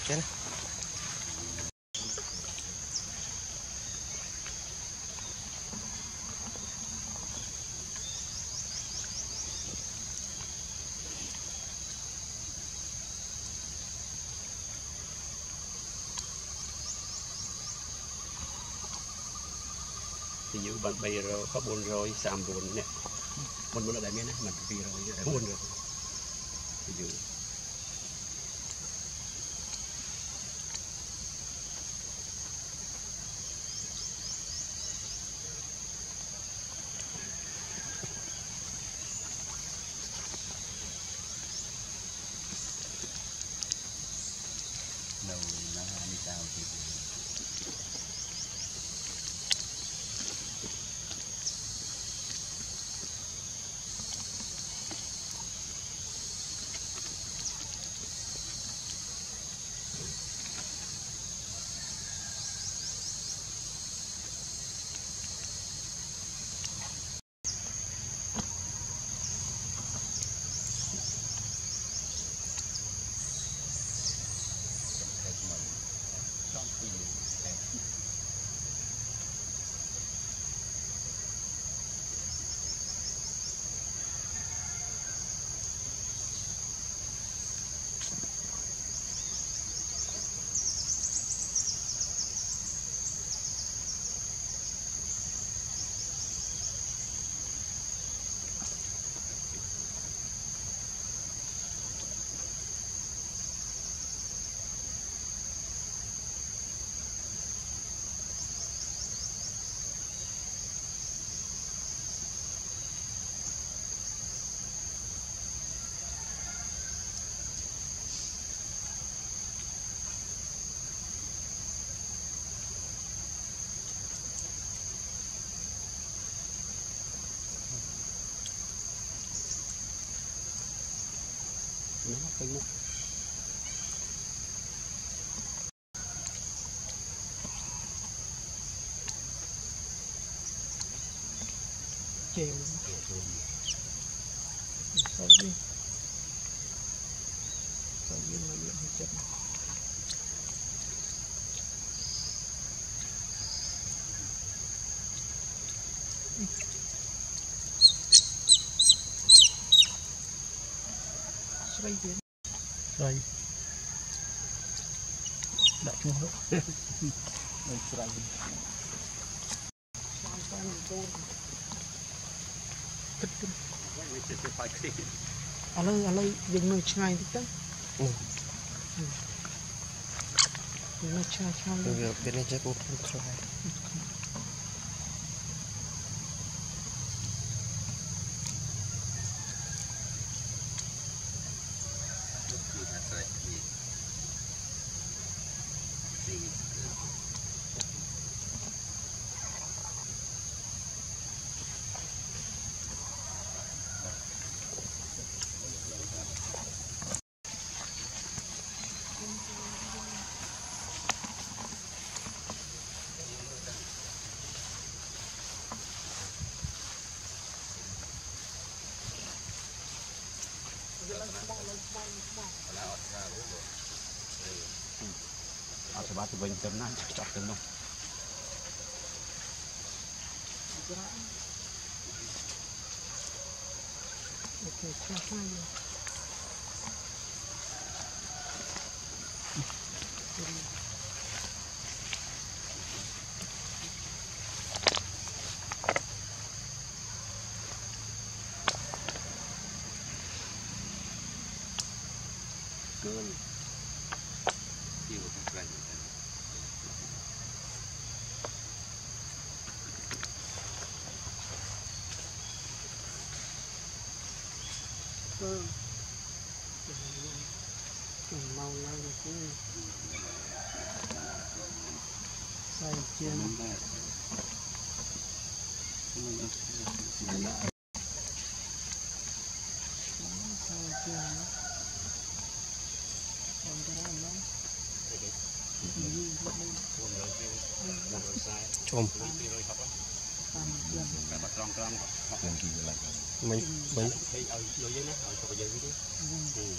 Chứ thì giữ bạn bây rồi có 4 rồi 3 4 nè 4 4 là đại miên đấy mình 2 rồi 4 rồi thì giữ đầu nó đi cao thì nó cây múc chèo sao đi mà bị hơi chậm rồi đại chung hết đây xoay alay dừng nơi ngay tí tắc dừng nơi cha bên này chắc cũng không khai sẽ bắt từ bên tấm này chọc tấm đâu ok cha hai cơn chiều một lần màu này cũng sai trên chôm mấy thấy ở dưới nó ở dưới đi